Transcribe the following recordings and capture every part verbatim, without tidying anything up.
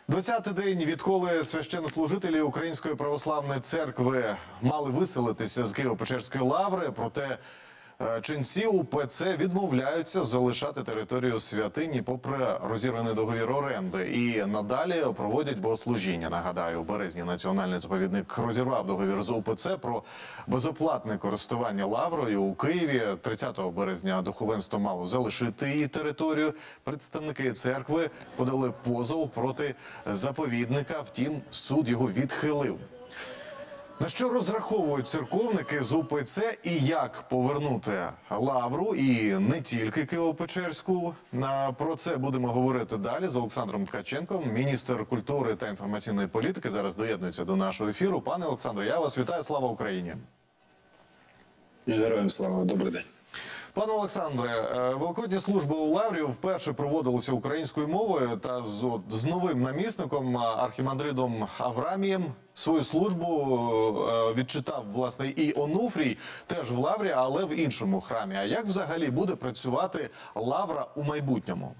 двадцятий день, відколи священнослужителі Української православної церкви мали виселитися з Києво-Печерської лаври, проте ченці УПЦ відмовляються залишати територію святині попри розірваний договір оренди і надалі проводять богослужіння. Нагадаю, у березні національний заповідник розірвав договір з УПЦ про безоплатне користування лаврою у Києві. тридцятого березня духовенство мало залишити її територію. Представники церкви подали позов проти заповідника, втім суд його відхилив. На що розраховують церковники з УПЦ і як повернути лавру, і не тільки Києво-Печерську? Про це будемо говорити далі з Олександром Ткаченком, міністр культури та інформаційної політики. Зараз доєднується до нашого ефіру. Пане Олександре, я вас вітаю. Слава Україні! Героям слава, добрий день. Пане Олександре, великодні служби у Лаврі вперше проводилися українською мовою, та з, от, з новим намісником, архімандритом Аврамієм, свою службу відчитав, власне, і Онуфрій, теж в Лаврі, але в іншому храмі. А як взагалі буде працювати Лавра у майбутньому?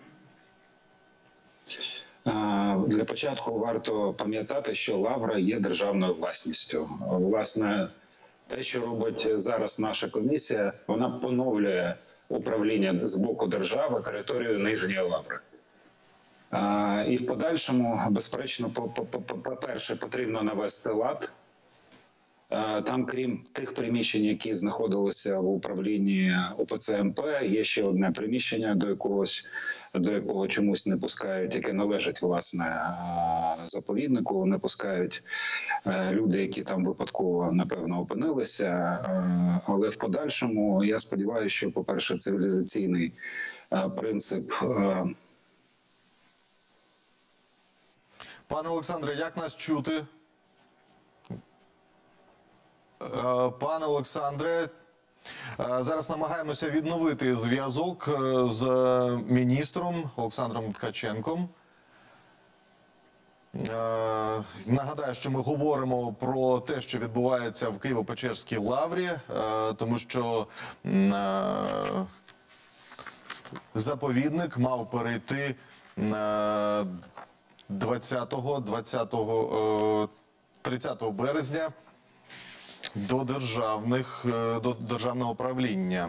Для початку варто пам'ятати, що Лавра є державною власністю. Власне, те, що робить зараз наша комісія, вона поновлює управління з боку держави територією Нижньої Лаври. А, і в подальшому, безперечно, по-перше, потрібно навести лад. А, там, крім тих приміщень, які знаходилися в управлінні УПЦ МП, є ще одне приміщення, до якогось, до якого чомусь не пускають, яке належить, власне, заповіднику, не пускають люди, які там випадково, напевно, опинилися. Але в подальшому, я сподіваюся, що, по-перше, цивілізаційний принцип. Пане Олександре, як нас чути? Пане Олександре, зараз намагаємося відновити зв'язок з міністром Олександром Ткаченком. Нагадаю, що ми говоримо про те, що відбувається в Києво-Печерській лаврі, тому що заповідник мав перейти двадцятого, двадцятого, тридцятого березня до державних, до державного правління.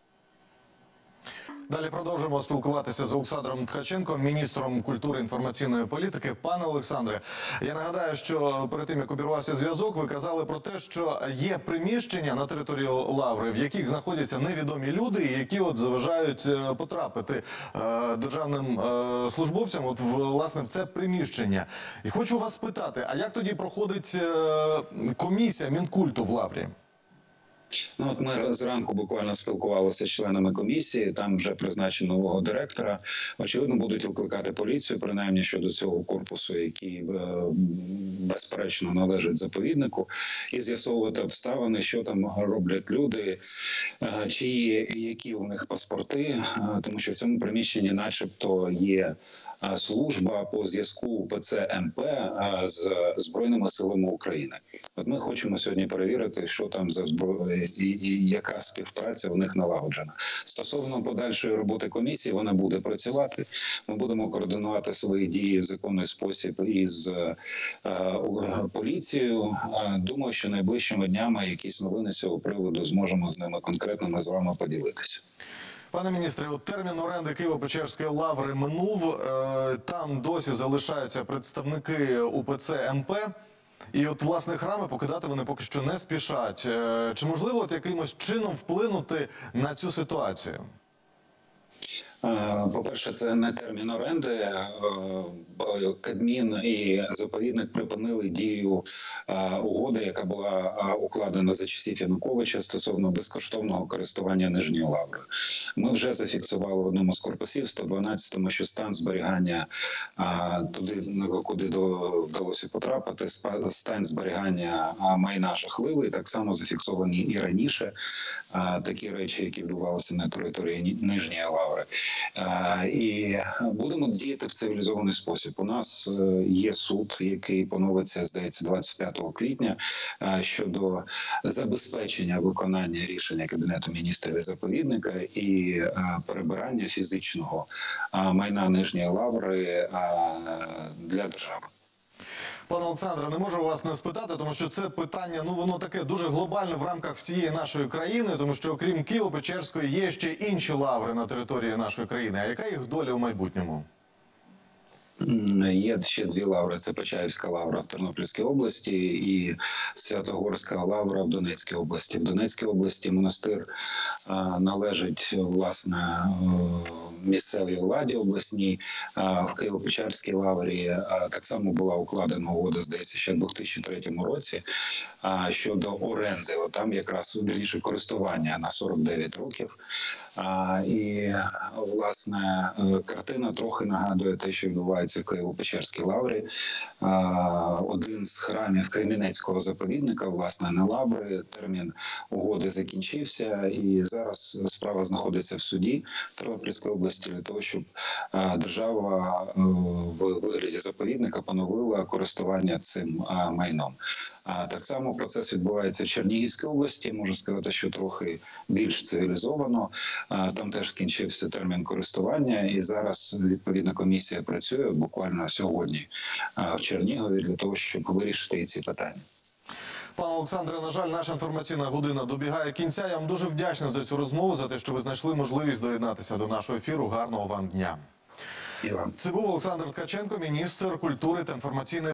Далі продовжимо спілкуватися з Олександром Ткаченком, міністром культури і інформаційної політики. Пане Олександре, я нагадаю, що перед тим, як обірвався зв'язок, ви казали про те, що є приміщення на території Лаври, в яких знаходяться невідомі люди, які от заважають потрапити е, державним е, службовцям от, власне, в це приміщення. І хочу вас спитати, а як тоді проходить е, комісія Мінкульту в Лаврі? Ну, от ми зранку буквально спілкувалися з членами комісії, там вже призначено нового директора. Очевидно, будуть викликати поліцію, принаймні щодо цього корпусу, який безперечно належить заповіднику, і з'ясовувати обставини, що там роблять люди, чи є, які у них паспорти, тому що в цьому приміщенні начебто є служба по зв'язку УПЦ МП з Збройними силами України. От ми хочемо сьогодні перевірити, що там за зброю, І, і яка співпраця у них налагоджена. Стосовно подальшої роботи комісії, вона буде працювати. Ми будемо координувати свої дії в законний спосіб із е, поліцією. Думаю, що найближчими днями якісь новини з цього приводу зможемо з ними конкретно з вами поділитися. Пане міністре, термін оренди Києво-Печерської лаври минув. Там досі залишаються представники УПЦ МП. І от, власне, храми покидати вони поки що не спішать. Чи можливо от якимось чином вплинути на цю ситуацію? По-перше, це не термін оренди. Кабмін і заповідник припинили дію угоди, яка була укладена за часів Януковича стосовно безкоштовного користування Нижньої Лаври. Ми вже зафіксували в одному з корпусів, сто дванадцятому, що стан зберігання туди, куди вдалося потрапити, стан зберігання майна жахливий. Так само зафіксовані і раніше такі речі, які відбувалися на території Нижньої Лаври. І будемо діяти в цивілізований спосіб. У нас є суд, який поновиться, здається, двадцять п'ятого квітня щодо забезпечення виконання рішення Кабінету міністрів і заповідника і прибирання фізичного майна Нижньої Лаври для держави. Пане Олександре, не можу вас не спитати, тому що це питання, ну воно таке дуже глобальне в рамках всієї нашої країни, тому що окрім Києво-Печерської є ще інші лаври на території нашої країни. А яка їх доля у майбутньому? Є ще дві лаври. Це Почаївська лавра в Тернопільській області і Святогорська лавра в Донецькій області. В Донецькій області монастир а, належить, власне, місцевій владі обласній. А, в Києво-Печерській лаврі а, так само була укладена угода, здається, ще в дві тисячі третьому році а, щодо оренди. От там якраз вірніше користування на сорок дев'ять років. А, і, власне, картина трохи нагадує те, що відбувається в Києво-Печерській лаврі. Один з храмів Кремінецького заповідника, власне, не лаври, термін угоди закінчився, і зараз справа знаходиться в суді Тернопільської області для того, щоб держава в вигляді заповідника поновила користування цим майном. А так само процес відбувається в Чернігівській області. Можу сказати, що трохи більш цивілізовано. Там теж скінчився термін користування, і зараз відповідна комісія працює буквально сьогодні в Чернігові для того, щоб вирішити ці питання. Пане Олександре, на жаль, наша інформаційна година добігає кінця. Я вам дуже вдячний за цю розмову, за те, що ви знайшли можливість доєднатися до нашого ефіру. Гарного вам дня. І вам. Це був Олександр Ткаченко, міністр культури та інформаційної